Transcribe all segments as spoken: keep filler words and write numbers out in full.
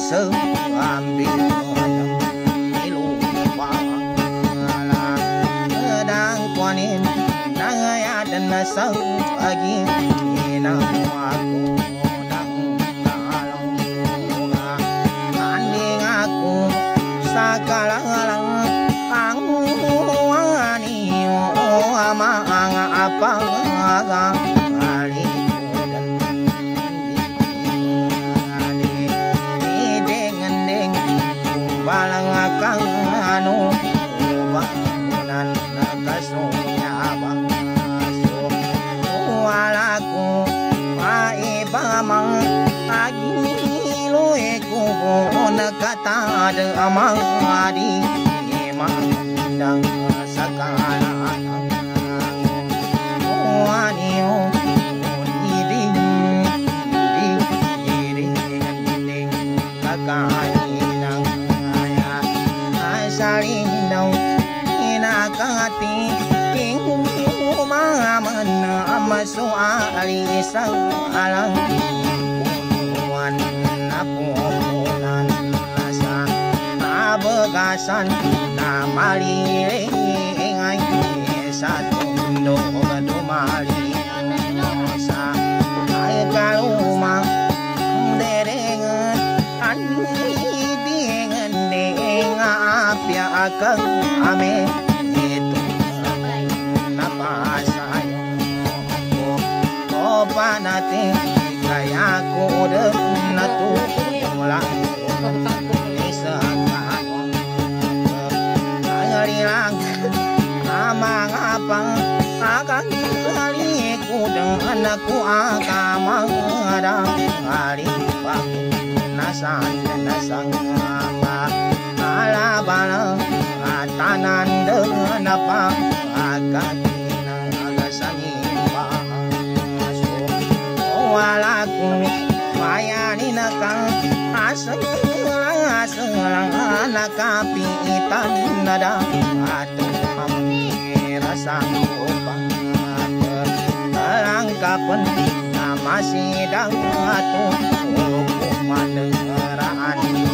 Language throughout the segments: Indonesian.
seambil lupa sedang kuanin naya dan nasau lagi nang aku nang dalam anding aku sakalang angwani ama apa kali balang akang anu bangunan kasunya abang walaku maibamang agi lueku nakata de amang adi mandang sakala wanio diding diding diding kakai salinaw inakati tinggu maman masuali isang alang punuan napunan nasa nabagasan na malilingay sa tundo dumali sa ay kalumang derengan anidingan apya akang ame itu napasayang ko pa natin kaya ko udah natulak isa kaon ayarilang amang apang akang haliku dengan aku akamang ada halipang nasan nasang ama alabala atanan dengan apa agak agasanimba so walaku mayani nakang aselang aselang nakapitan nada atu rasang upang langkapan masih dang atu hukuman dengaraan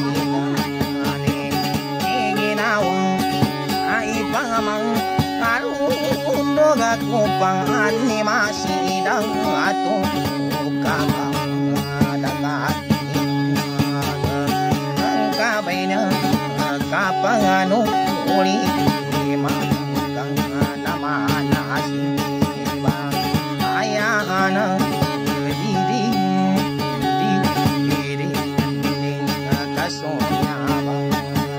pangamang alundo gaku panganimasi dang atu kamang dagat kabaina kapanganu uli magang nama nasi bang ayana diri diri diri kasonya bang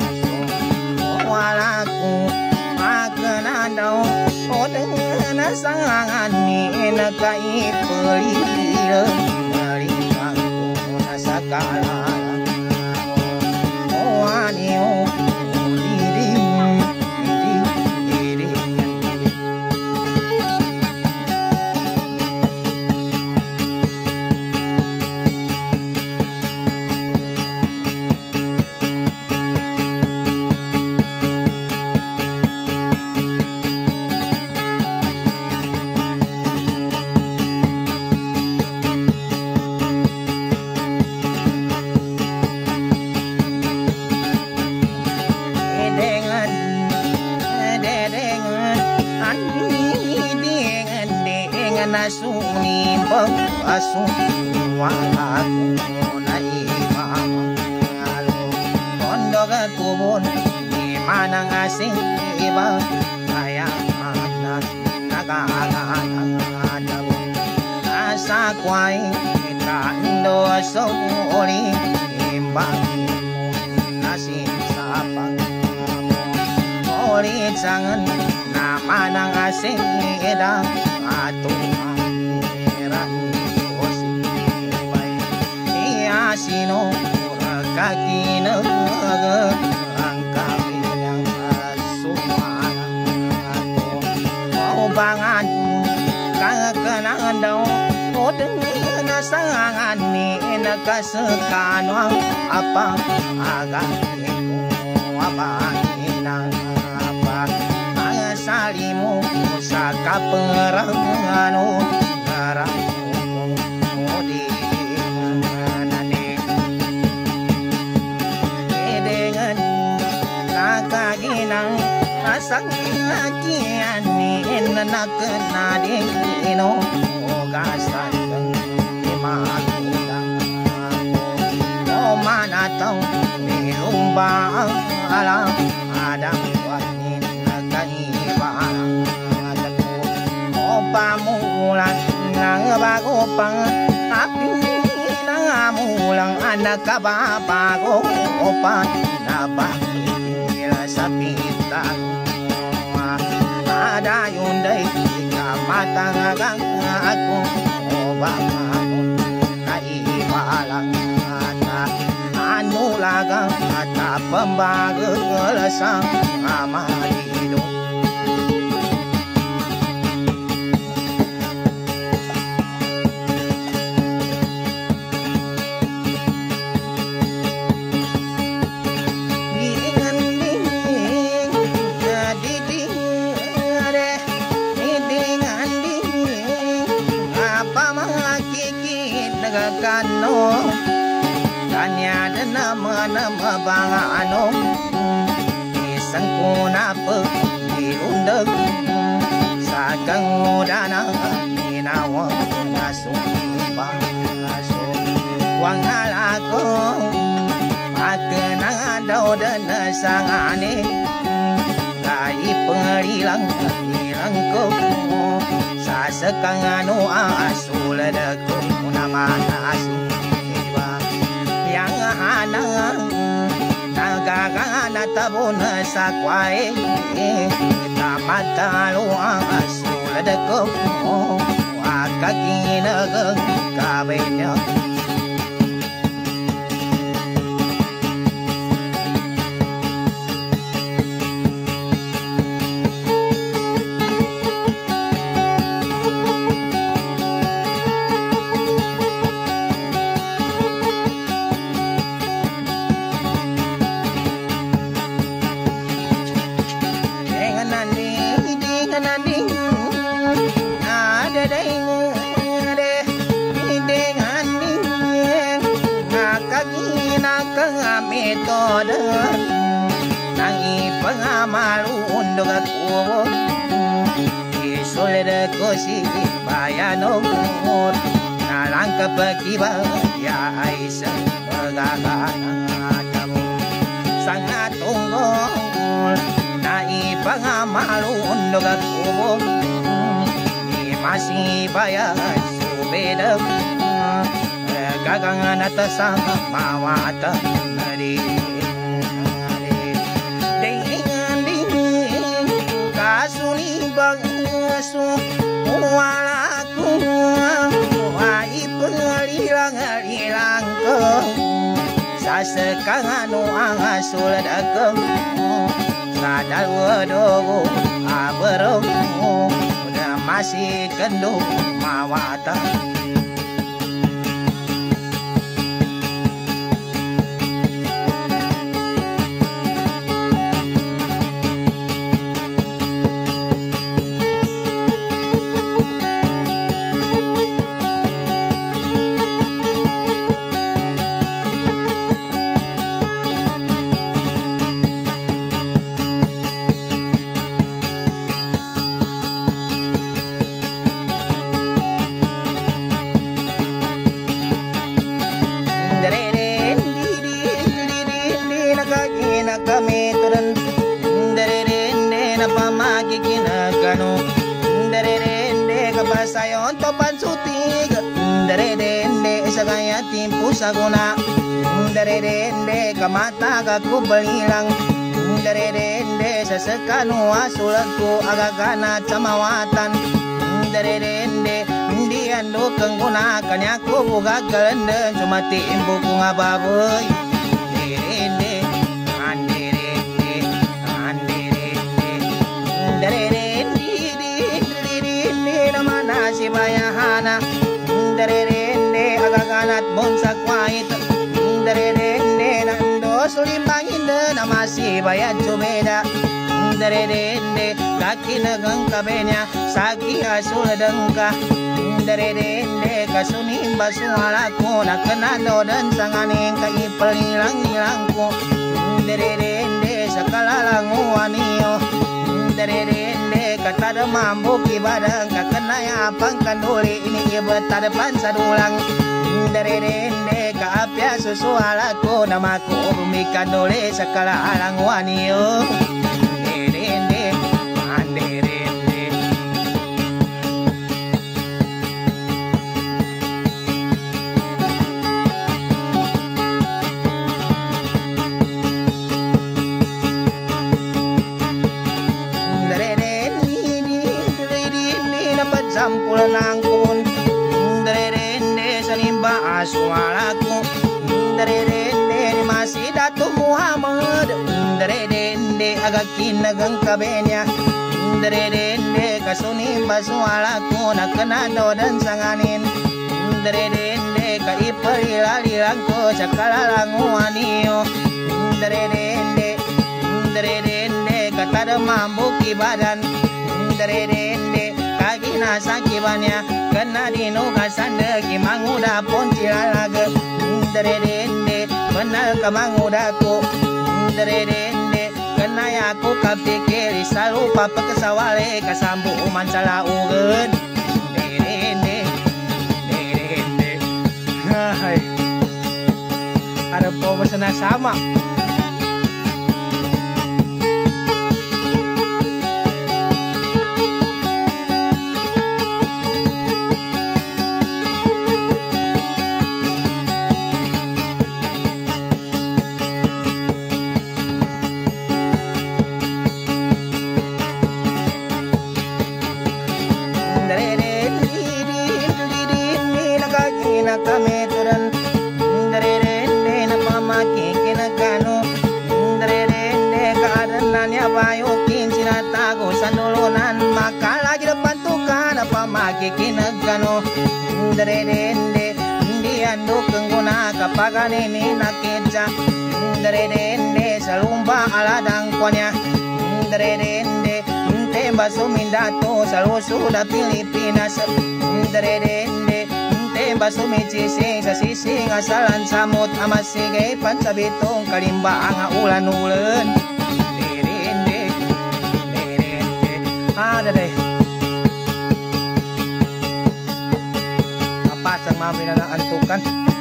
walaku daw o dengan sangan ni nakaipelira dari aku nasakala o anio diri diri diri nasuni asu walaku naimam alu kondoga kubun di mana ngasih iba kaya anak naga asa kwai kando soli imbang nasi sapang oli jangan nama nang asing eda atu akhirat osi bai iya sino kaki naga angka yang sumang atu mau bangan kagak daw o dengan sangan ni nakasekanwang apa agak itu apa inang salimu saka peranganu garang di manane inang asang kianin na kenadino gasan imagilang o manatang nilumbang alam adang wanin nagkaibalang o pamulan ng bago pang api ng amulang anak kababago o panabakila sa pitang ada yun day ikamatang ako o bakakon naibalang at ano lagang at pambagalasang amalido. Kano kanya dan nama nama bangano isang kuna pe diundeg sakang udana minawang nasumba so wang alako akenang daw dan sangane kai pengerilang hilang ko sa sekang anu asul deko nama asiba yang hanang nagagana tabon sa kwae tamatalo ang asul deko akakinag kabenya metode nang ipangamaluon dogat ko isolede ko si bayano nalang kapagiba ya ay sa pagkakatamo sang atungol na ipangamaluon dogat ko imasibaya subeda gagangan atasang mawata nari dengan ding kasuni bangsu walaku wai penglilang lilang ke sasekang anu asul dagang sadar wadogo aberong udah masih kendung mawata kami turun dari rende na pamagi kinagano dari rende kabasayon topan sutig dari rende isa kaya timpu sa guna dari rende kamata kakubalilang dari rende sa sekanu asulat ko agaganat sa mawatan dari rende hindi ando kang guna kanya ko bugagalandan sumati imbu ko nga baboy dari rende si bayahana derende agaganat bonsak wait derende nando sulimbangin na masih bayat sumeda derende kaki nagang kabenya sagi asul dengka derende kasunimba sualaku nakenado dan sanganing kai pelilang ilangku derende sakala languanio derende kata mambu kibadang kakenaya pangkanduli ini ibetar pansadulang derende kaapya susu alaku namaku bumi kanduli sekala languanio derende derende sampul nangkun derende sanimba aswalaku derende masih Datu Muhammad derende agak kinagang kabenya derende kasunimba swalaku nakenado dan sanganin derende kaipalilalilanko sakala languanio derende derende katada mambu kibadan derende kagina sakibanya kena dinu kasande kimanguda poncilalaga derende benar kamangudaku derende kena yaku kapikiri selalu papa kesawale kasambu mancala ugen derende derende hai ada pemesana sama kami turun derende na pamaki kinagano derende keadaannya bayokin sinatago sanulunan maka lagi depan tukan pamaki kinagano derende diando kengguna kapagan ini nakitsa derende salumba aladang konya derende tembak sumindato salusuda Pilipinas derende Basumi cising sa sising asalan samut amasigay pansabitong kalimba ang ulan-ulan derende derende ada deh apa sang mami na naantukan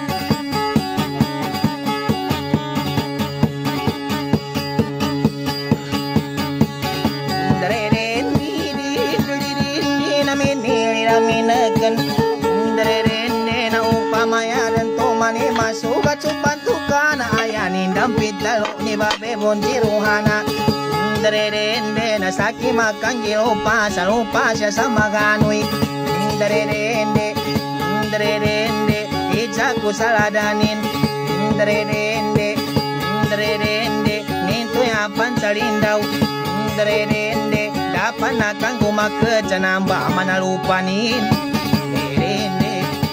derende derende namin nililaminagan derende maya dan tomani masugat supantukan ayanin dampit lalo ni babe bonjiruhana derende na saki makan gilupa salupa siya sa maganui derende derende ijaku saladanin derende derende nintu yapan salindaw derende dapat nakang gumaket janamba manalupanin derende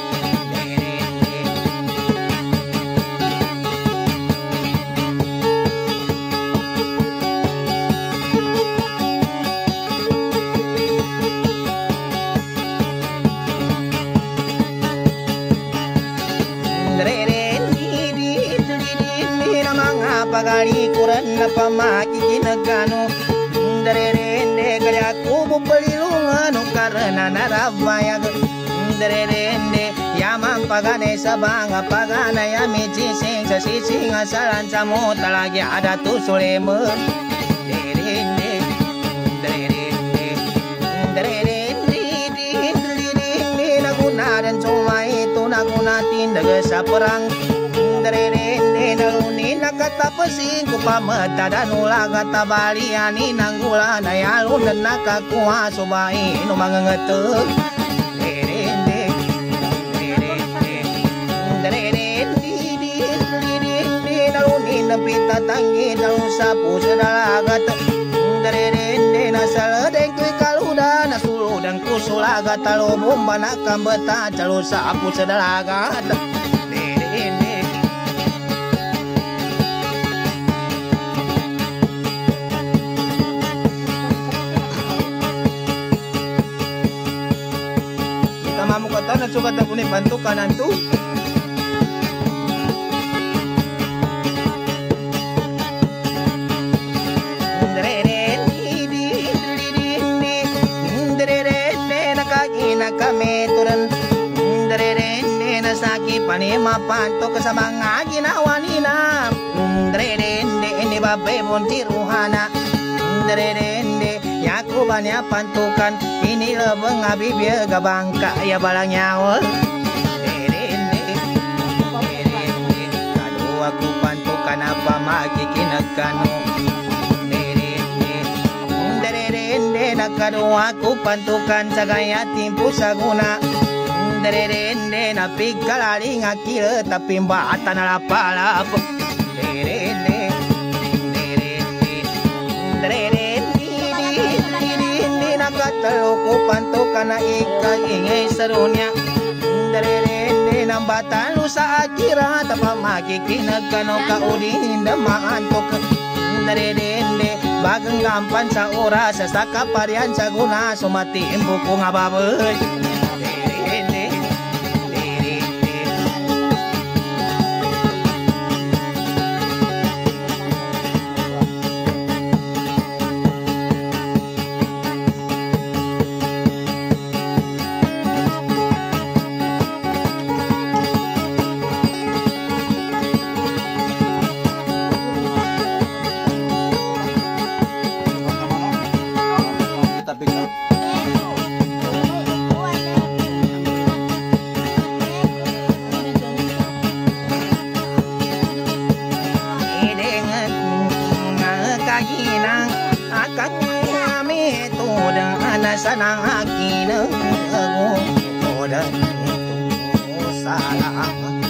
pagali kuran na pamaki ginagano derende kaya kubo palilungan karena narabayag derende yaman pagane sabanga pagana yami cising sa sising asalan sa mo talagi ada tusulemo derende derende derende derende naguna dan cuma itu naguna tindag sa perang derende naluni nakatapasin ko pamata danula katabaliani nanggula na yalun dan nakakuha subay no mangangatag derende derende derende derende naluni napita tangi dalu sapu sedalagat derende nasaladeng kuy kaluda nasuludang kusulagat talo bomba nakambeta calo sapu sedalagat mamu kata na suka tak punya bantu kanan tu panima panto sa mga ginawa nila. Dere-dende, ini babe bunti ruhana. Dere-dende, yakuban ya pantukan. Ini lebeng abibya gabangka ya balang nyawa. Dere-dende, dere-dende, kado aku pantukan apa magikinagkano. Dere-dende, dere-dende, nakado aku pantukan sa gaya timpu sa guna. Dere-dende, napigalali nga kira tapi mbata na lapalap. Dere-dende, dere-dende, dere-dende, dere-dende, nakatalo pantukan na ikagingay sa dunya. Dere-dende, nang bata lo sa akira tapa makikinagkano kaulinin na maantok. Dere-dende, bagang gampan sa oras sa kaparian sa guna sumatimbo ko nga babay. Sanang akin ako dan itu salah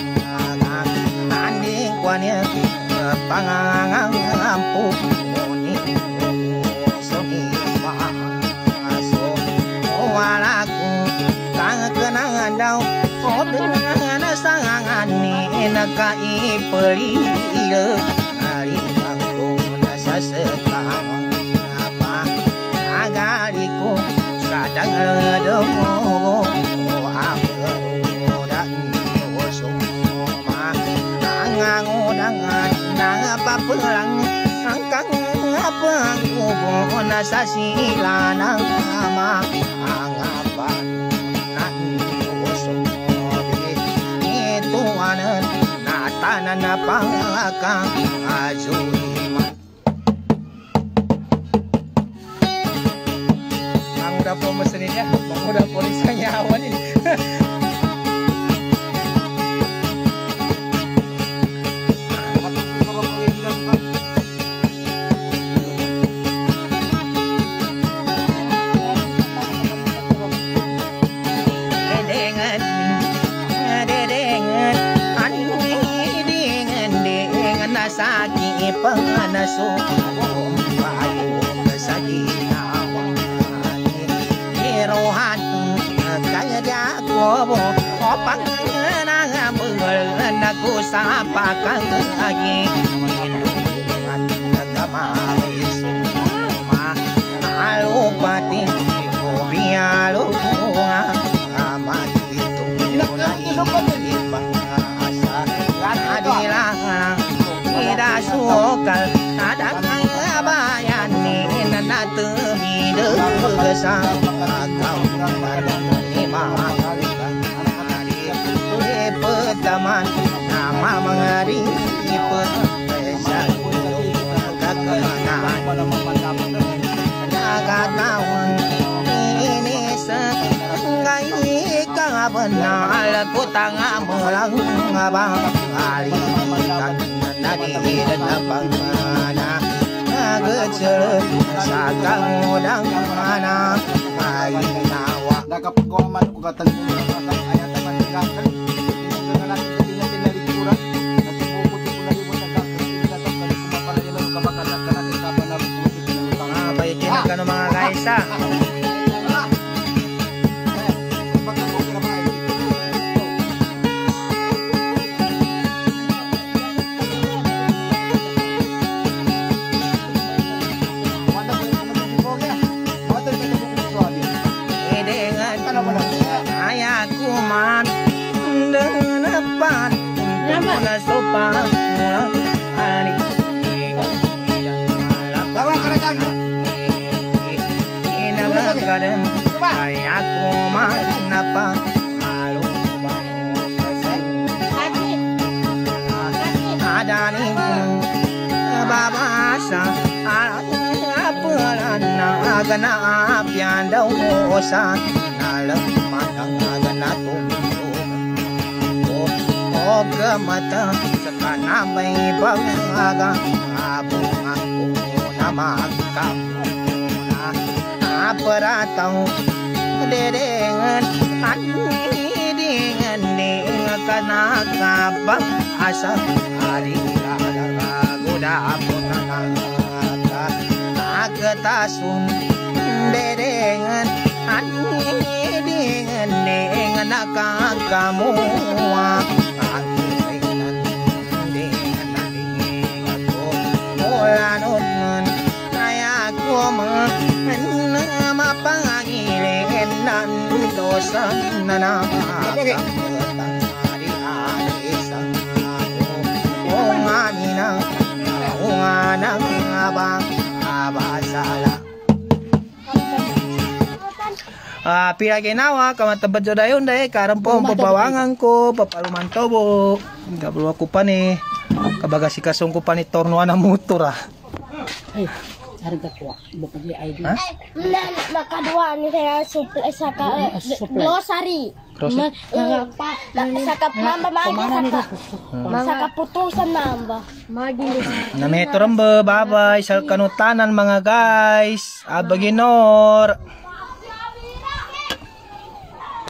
anding kuanya pangangang ampu ni soni so walaku kang kenangan daw oh dengan sangan ni nakai peli hari aku nasa sekang apa agariku kadang ledemo aku dan semua ngangodang nang apa pelang angkang apa aku nasa silanang ama angapan nan semua itu anan natanan pangakang ajui. Udah po mesinnya, bang udah polisanya awan ini. Dengan, dengan, ani dengan dengan nasaki panganaso, bayu kesagi. Rohan kaya jago opang nang mengel aku sapa kang lagi hindungan agama semua alu pati bialu amat itu nai bangsa adilah tidak suka ada kang bayani nana temi desa pertama nama mengari pesa jaga tahun ini sengai kabenar ku tangga melang abang ali kan nadi dan abang mana gecel sakang udang mana ai nawa kapag ko man ko katan ayat man gakan dengan ketinggian dari kurang nanti puputi pun dari mo sa kita kali kumapala nila kamakalan kana kita pa na puputi ah baikin kanu mga guys ah ayaku man depan na sopan hari bawa kerajaan ina magadan ayaku man napa halu bangun sa apalan na ganap yan daw mo sa nalaman ang ganatong o gamata sa kanamay bangaga abong ako na magkamuna aparataw derengan anidingan ninga kanakabang asa alilalagoda ako na nangata nagatasun derengan anidingan ninga nakakamuha mapangilin nandosan na nakakatang ari-ari-isang ako kung aninang kaunganang abang abasala ah pira ginawa kamatabad jo dayon day karon po papawangan ko papalumantobo gablo ko pa ni kabaga si kasong ko pa ni tornuan ng motor ah. Ay, harga ko. Baka di I D. Ha? Nakadua ni saya suple saka grocery. Grocery? Pa saka mamba magi saka saka putusan mamba. Magi Na metro bye bye sa kanutanan mga guys. Abaginor.